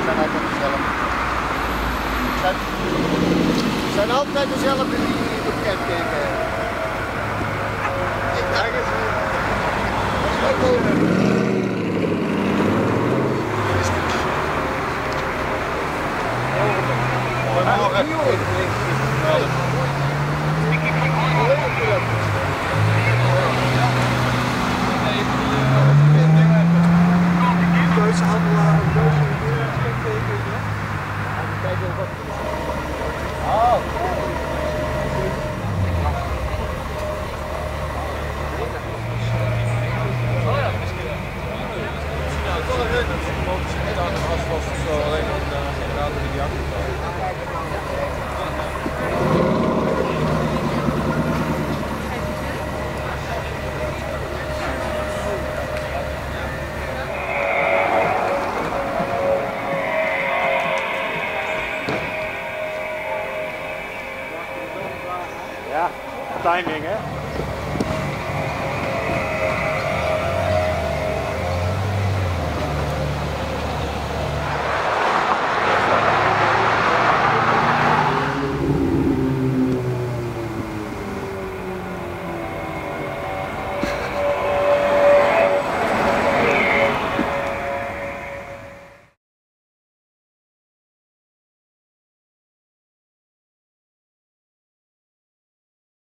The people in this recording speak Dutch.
zijn altijd dezelfde. Het zijn altijd dezelfde die op kenteken hebben. Kijk eens. Keuzehandelaar, een keuze kenteken. Even kijken wat het is. Oh. Ja, timing hè.